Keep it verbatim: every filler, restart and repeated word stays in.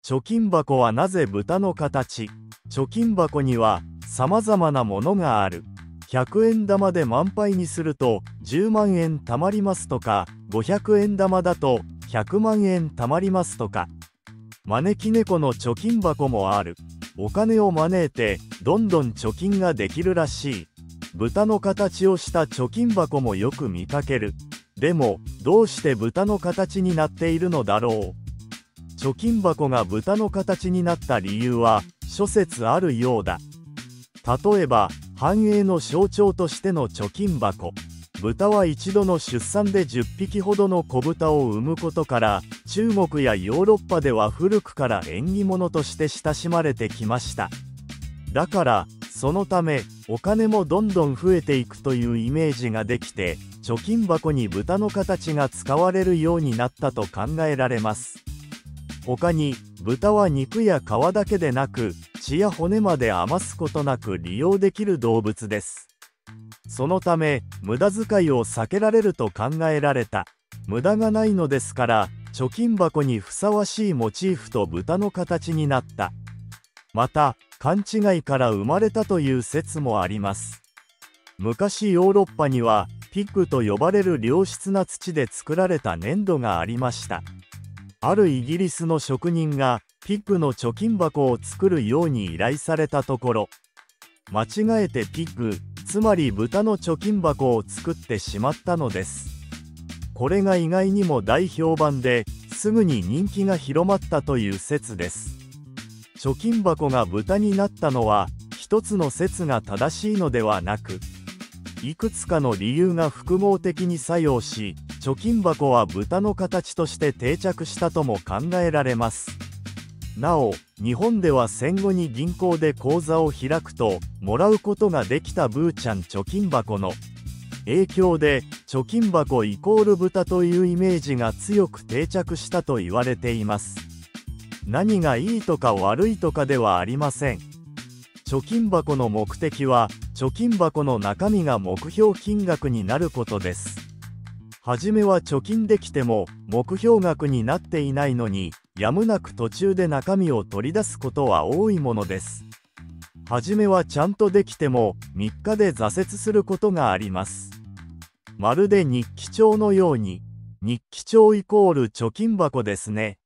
貯金箱はなぜ豚の形？貯金箱には様々なものがある。ひゃくえん玉で満杯にするとじゅうまんえん貯まりますとか、ごひゃくえん玉だとひゃくまんえん貯まりますとか。招き猫の貯金箱もある。お金を招いてどんどん貯金ができるらしい。豚の形をした貯金箱もよく見かける。でもどうして豚の形になっているのだろう。貯金箱が豚の形になった理由は諸説あるようだ。例えば繁栄の象徴としての貯金箱。豚は一度の出産でじゅっぴきほどの子豚を産むことから、中国やヨーロッパでは古くから縁起物として親しまれてきました。だからそのためお金もどんどん増えていくというイメージができて、貯金箱に豚の形が使われるようになったと考えられます。他に豚は肉や皮だけでなく血や骨まで余すことなく利用できる動物です。そのため無駄遣いを避けられると考えられた。無駄がないのですから貯金箱にふさわしいモチーフと豚の形になった。また勘違いから生まれたという説もあります。昔ヨーロッパにはピッグと呼ばれる良質な土で作られた粘土がありました。あるイギリスの職人がピッグの貯金箱を作るように依頼されたところ、間違えてピッグ、つまり豚の貯金箱を作ってしまったのです。これが意外にも大評判ですぐに人気が広まったという説です。貯金箱が豚になったのは一つの説が正しいのではなく、いくつかの理由が複合的に作用し、貯金箱は豚の形として定着したとも考えられます。なお、日本では戦後に銀行で口座を開くともらうことができたブーちゃん貯金箱の影響で、貯金箱イコール豚というイメージが強く定着したと言われています。何がいいとか悪いとかではありません。貯金箱の目的は貯金箱の中身が目標金額になることです。はじめは貯金できても目標額になっていないのに、やむなく途中で中身を取り出すことは多いものです。はじめはちゃんとできてもみっかで挫折することがあります。まるで日記帳のように。日記帳イコール貯金箱ですね。